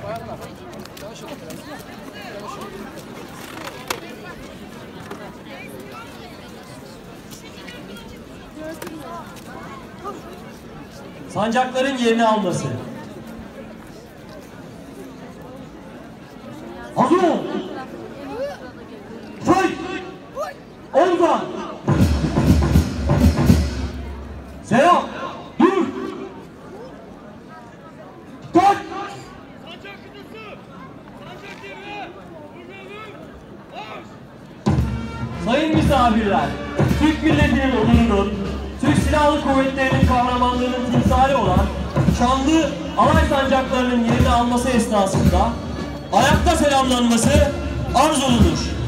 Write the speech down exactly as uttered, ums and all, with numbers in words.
Sancakların yerini alması. Hazır ol. Say. Olga. Selam. Dur. Dikkat. Sayın misafirler, Türk milletinin onurunun, Türk Silahlı Kuvvetleri'nin kahramanlığının timsali olan şanlı alay sancaklarının yerini alması esnasında ayakta selamlanması arz olunur.